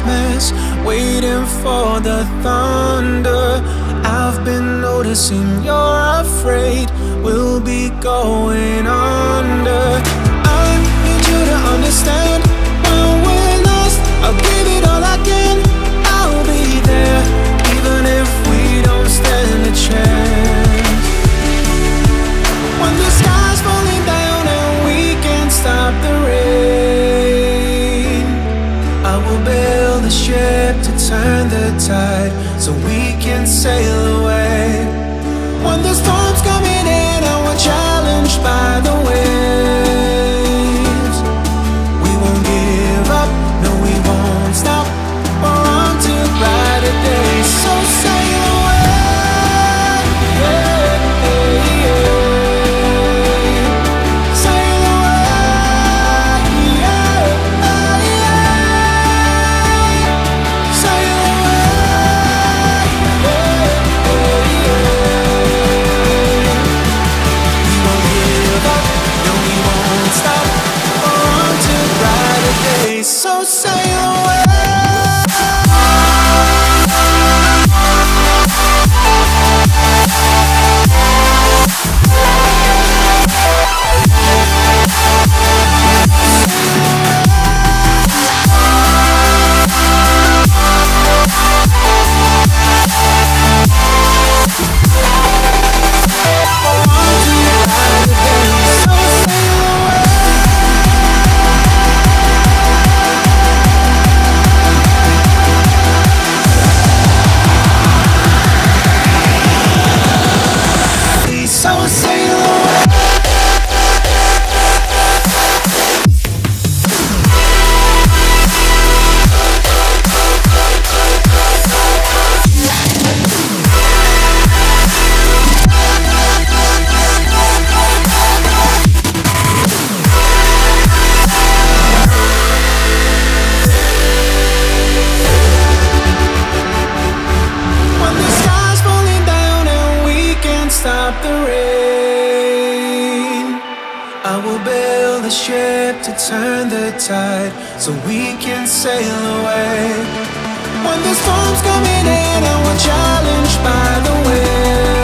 Christmas, waiting for the thunder. I've been noticing you're afraid we'll be going under. I need you to understand, when we're lost, I'll give it all I can. I'll be there, even if we don't stand a chance. When the sky's falling down and we can't stop the rain, I will build a ship to turn the tide so we can sail away. When the storm's coming in and we're challenged by the waves, we won't give up, no we won't stop. We're on to brighter days, so sail away. Sail away. Sail away. We won't give up, no we won't stop. We're on to brighter days, so sail away. Stop the rain, I will build a ship to turn the tide so we can sail away. When the storm's coming in and we're challenged by the wind,